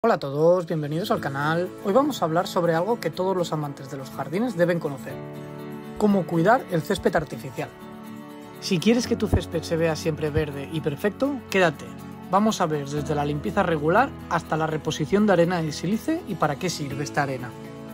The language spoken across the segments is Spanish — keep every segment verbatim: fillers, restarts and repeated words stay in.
Hola a todos, bienvenidos al canal. Hoy vamos a hablar sobre algo que todos los amantes de los jardines deben conocer: cómo cuidar el césped artificial. Si quieres que tu césped se vea siempre verde y perfecto, quédate. Vamos a ver desde la limpieza regular hasta la reposición de arena de sílice y para qué sirve esta arena.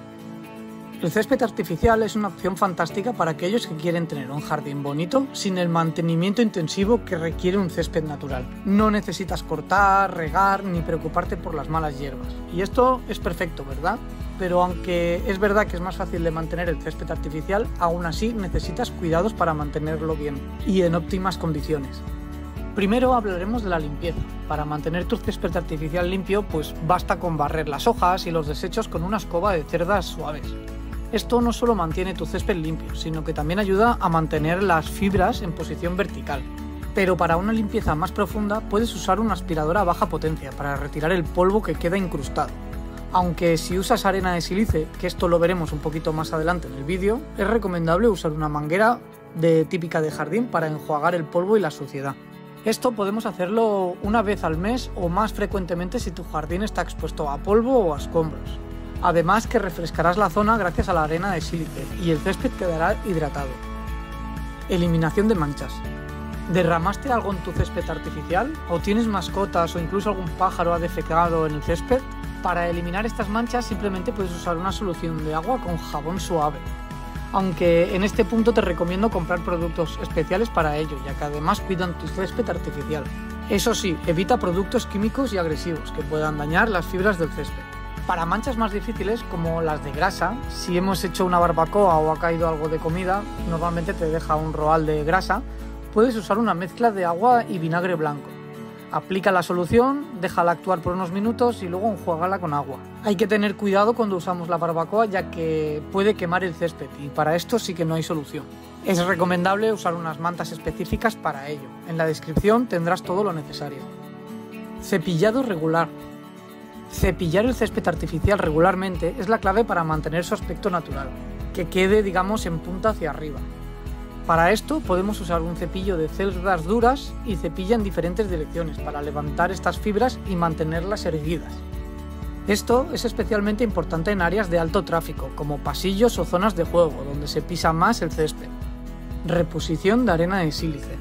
El césped artificial es una opción fantástica para aquellos que quieren tener un jardín bonito sin el mantenimiento intensivo que requiere un césped natural. No necesitas cortar, regar ni preocuparte por las malas hierbas. Y esto es perfecto, ¿verdad? Pero aunque es verdad que es más fácil de mantener el césped artificial, aún así necesitas cuidados para mantenerlo bien y en óptimas condiciones. Primero hablaremos de la limpieza. Para mantener tu césped artificial limpio, pues basta con barrer las hojas y los desechos con una escoba de cerdas suaves. Esto no solo mantiene tu césped limpio, sino que también ayuda a mantener las fibras en posición vertical. Pero para una limpieza más profunda puedes usar una aspiradora a baja potencia para retirar el polvo que queda incrustado. Aunque si usas arena de sílice, que esto lo veremos un poquito más adelante en el vídeo, es recomendable usar una manguera de típica de jardín para enjuagar el polvo y la suciedad. Esto podemos hacerlo una vez al mes o más frecuentemente si tu jardín está expuesto a polvo o a escombros. Además que refrescarás la zona gracias a la arena de sílice y el césped quedará hidratado. Eliminación de manchas. ¿Derramaste algo en tu césped artificial? ¿O tienes mascotas o incluso algún pájaro ha defecado en el césped? Para eliminar estas manchas simplemente puedes usar una solución de agua con jabón suave. Aunque en este punto te recomiendo comprar productos especiales para ello, ya que además cuidan tu césped artificial. Eso sí, evita productos químicos y agresivos que puedan dañar las fibras del césped. Para manchas más difíciles, como las de grasa, si hemos hecho una barbacoa o ha caído algo de comida, normalmente te deja un roal de grasa, puedes usar una mezcla de agua y vinagre blanco. Aplica la solución, déjala actuar por unos minutos y luego enjuágala con agua. Hay que tener cuidado cuando usamos la barbacoa, ya que puede quemar el césped y para esto sí que no hay solución. Es recomendable usar unas mantas específicas para ello. En la descripción tendrás todo lo necesario. Cepillado regular. Cepillar el césped artificial regularmente es la clave para mantener su aspecto natural, que quede, digamos, en punta hacia arriba. Para esto podemos usar un cepillo de cerdas duras y cepilla en diferentes direcciones para levantar estas fibras y mantenerlas erguidas. Esto es especialmente importante en áreas de alto tráfico, como pasillos o zonas de juego, donde se pisa más el césped. Reposición de arena de sílice.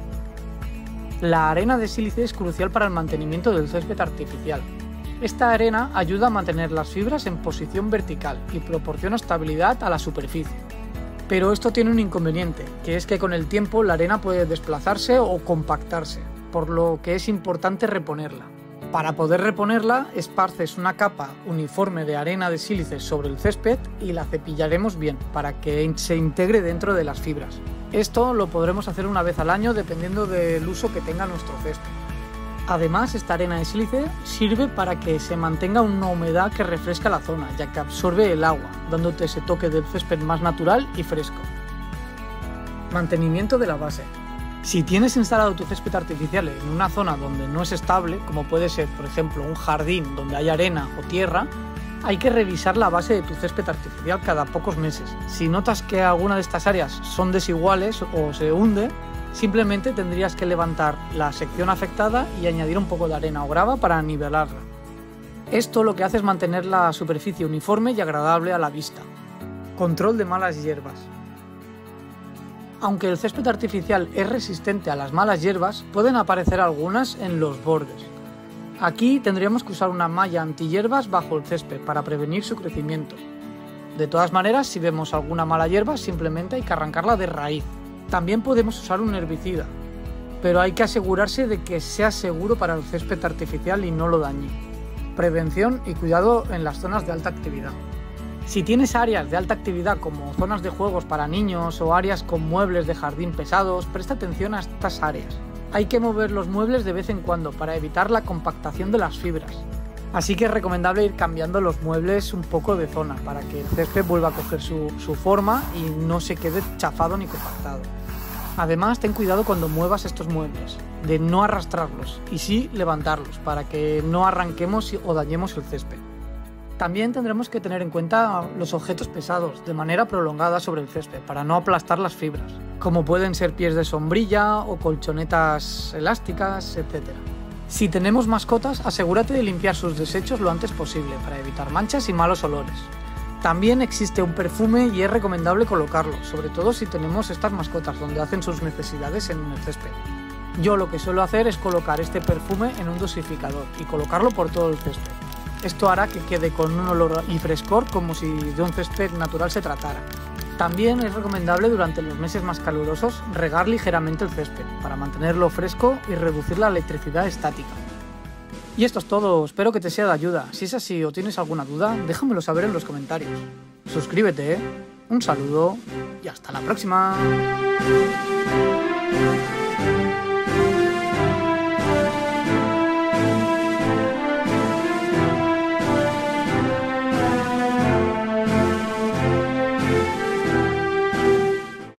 La arena de sílice es crucial para el mantenimiento del césped artificial. Esta arena ayuda a mantener las fibras en posición vertical y proporciona estabilidad a la superficie. Pero esto tiene un inconveniente, que es que con el tiempo la arena puede desplazarse o compactarse, por lo que es importante reponerla. Para poder reponerla, esparces una capa uniforme de arena de sílice sobre el césped y la cepillaremos bien para que se integre dentro de las fibras. Esto lo podremos hacer una vez al año dependiendo del uso que tenga nuestro césped. Además, esta arena de sílice sirve para que se mantenga una humedad que refresca la zona, ya que absorbe el agua, dándote ese toque del césped más natural y fresco. Mantenimiento de la base. Si tienes instalado tu césped artificial en una zona donde no es estable, como puede ser, por ejemplo, un jardín donde hay arena o tierra, hay que revisar la base de tu césped artificial cada pocos meses. Si notas que alguna de estas áreas son desiguales o se hunde, simplemente tendrías que levantar la sección afectada y añadir un poco de arena o grava para nivelarla. Esto lo que hace es mantener la superficie uniforme y agradable a la vista. Control de malas hierbas. Aunque el césped artificial es resistente a las malas hierbas, pueden aparecer algunas en los bordes. Aquí tendríamos que usar una malla antihierbas bajo el césped para prevenir su crecimiento. De todas maneras, si vemos alguna mala hierba, simplemente hay que arrancarla de raíz. También podemos usar un herbicida, pero hay que asegurarse de que sea seguro para el césped artificial y no lo dañe. Prevención y cuidado en las zonas de alta actividad. Si tienes áreas de alta actividad como zonas de juegos para niños o áreas con muebles de jardín pesados, presta atención a estas áreas. Hay que mover los muebles de vez en cuando para evitar la compactación de las fibras. Así que es recomendable ir cambiando los muebles un poco de zona para que el césped vuelva a coger su, su forma y no se quede chafado ni compactado. Además, ten cuidado cuando muevas estos muebles, de no arrastrarlos y sí levantarlos para que no arranquemos o dañemos el césped. También tendremos que tener en cuenta los objetos pesados de manera prolongada sobre el césped para no aplastar las fibras, como pueden ser pies de sombrilla o colchonetas elásticas, etcétera. Si tenemos mascotas, asegúrate de limpiar sus desechos lo antes posible para evitar manchas y malos olores. También existe un perfume y es recomendable colocarlo, sobre todo si tenemos estas mascotas donde hacen sus necesidades en el césped. Yo lo que suelo hacer es colocar este perfume en un dosificador y colocarlo por todo el césped. Esto hará que quede con un olor y frescor como si de un césped natural se tratara. También es recomendable durante los meses más calurosos regar ligeramente el césped para mantenerlo fresco y reducir la electricidad estática. Y esto es todo, espero que te sea de ayuda. Si es así o tienes alguna duda, déjamelo saber en los comentarios. Suscríbete, ¿eh? Un saludo y hasta la próxima.